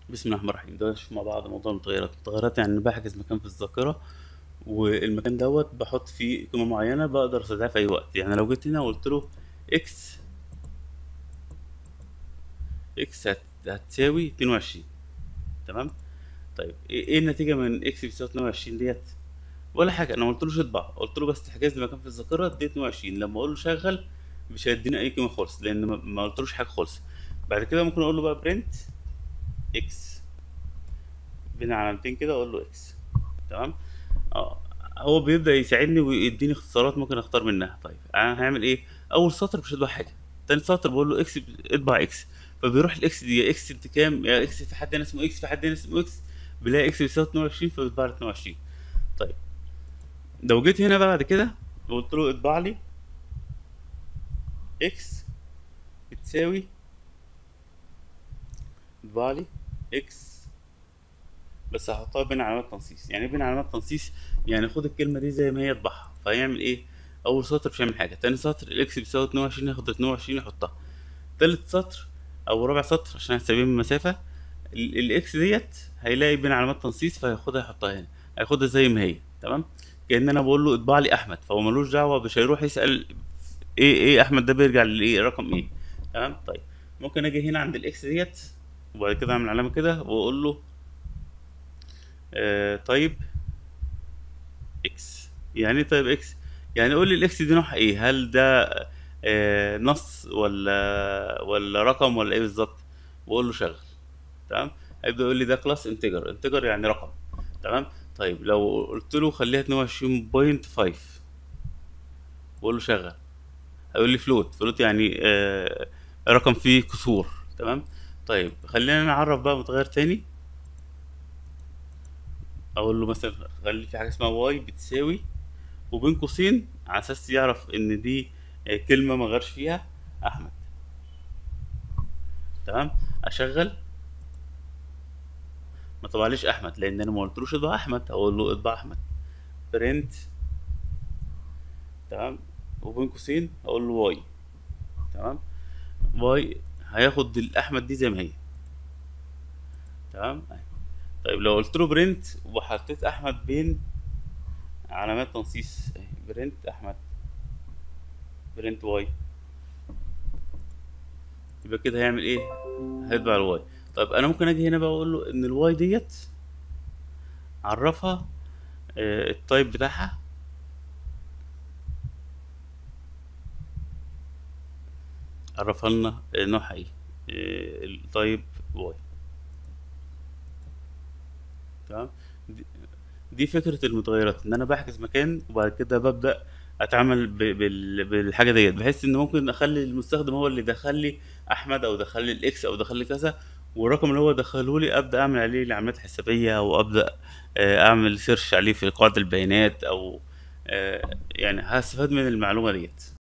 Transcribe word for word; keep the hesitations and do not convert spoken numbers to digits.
بسم الله الرحمن الرحيم. ده نشوف مع بعض موضوع المتغيرات. المتغيرات يعني بحجز مكان في الذاكرة، والمكان دوت بحط فيه قيمة معينة بقدر استدعيها في أي وقت. يعني لو جيت هنا وقلت له اكس اكس هت- هتساوي اتنين وعشرين. تمام. طيب ايه إيه النتيجة من اكس بيساوي اتنين وعشرين ديت؟ ولا حاجة، أنا ما قلتلوش اطبع، قلت له بس تحجز لي مكان في الذاكرة اديت اتنين وعشرين. لما أقول له شغل مش هيديني أي قيمة خالص، لأن ما ما قلتلوش حاجة خالص. بعد كده ممكن أقول له بقى برنت اكس بين علامتين كده، أقول له اكس. تمام. اه، هو بيبدأ يساعدني ويديني اختصارات ممكن اختار منها. طيب انا هعمل ايه؟ اول سطر مش هطبع حاجه، تاني سطر بقول له اكس اطبع اكس، فبيروح الاكس دي يا اكس انت كام، يا اكس في حد هنا اسمه اكس، في حد هنا اسمه اكس، بيلاقي اكس بيساوي اتنين وعشرين فبيطبع لي اتنين وعشرين. طيب لو جيت هنا بقى بعد كده وقلت له اطبع لي اكس بتساوي، اطبع لي اكس، بس هحطها بين علامات تنصيص. يعني ايه بين علامات تنصيص؟ يعني خد الكلمه دي زي ما هي اطبعها. فهيعمل ايه؟ اول سطر مش هيعمل حاجه، تاني سطر الاكس بيساوي اتنين وعشرين ياخد اتنين وعشرين يحطها، تالت سطر او رابع سطر عشان هنسميه من المسافه، ال- الاكس ديت هيلاقي بين علامات تنصيص فهياخدها يحطها هنا، هياخدها زي ما هي. تمام. كأن انا بقول له اطبع لي احمد، فهو ملوش دعوه، مش هيروح يسال ايه ايه احمد ده بيرجع لايه رقم ايه. تمام. طيب ممكن اجي هنا عند الاكس ديت وبعد كده اعمل علامه كده واقول له آه طيب اكس. يعني ايه طيب اكس؟ يعني قول لي الاكس دي نوعها ايه، هل ده آه نص ولا ولا رقم ولا ايه بالظبط، واقول له شغل. تمام. هيبدا يقول لي ده كلاس انتجر، انتجر يعني رقم. تمام. طيب لو قلت له خليها اتنين وعشرين فاصلة خمسة واقول له شغل، هيقول لي فلوت، فلوت يعني آه رقم فيه كسور. تمام. طيب خلينا نعرف بقى متغير تاني، اقول له مثلا خلي في حاجه اسمها واي بتساوي وبين قوسين على اساس يعرف ان دي آه، كلمه ما غيرش فيها احمد. تمام. اشغل، ما طبعليش احمد لان انا ما قلتلوش اطبع احمد، اقول له اطبع احمد برنت. تمام. وبين قوسين اقول له واي. تمام. واي هياخد الاحمد دي زي ما هي. تمام. طيب لو قلت له برنت وحطيت احمد بين علامات تنصيص، برنت احمد برنت واي، يبقى كده هيعمل ايه؟ هيطبع الواي. طيب انا ممكن اجي هنا بقى اقول له ان الواي ديت عرفها آه، التايب بتاعها، عرفها لنا آه، نوعها ايه، آه، التايب واي. تمام. دي دي فكرة المتغيرات، ان انا بحجز مكان وبعد كده ببدأ اتعامل ب- بال- بالحاجة ديت، بحيث ان ممكن اخلي المستخدم هو اللي دخل لي احمد او دخل لي الاكس او دخل لي كذا، والرقم اللي هو دخله لي ابدا اعمل عليه العمليات الحسابية، او ابدا آه، اعمل سيرش عليه في قاعدة البيانات، او آه، يعني هستفاد من المعلومة ديت.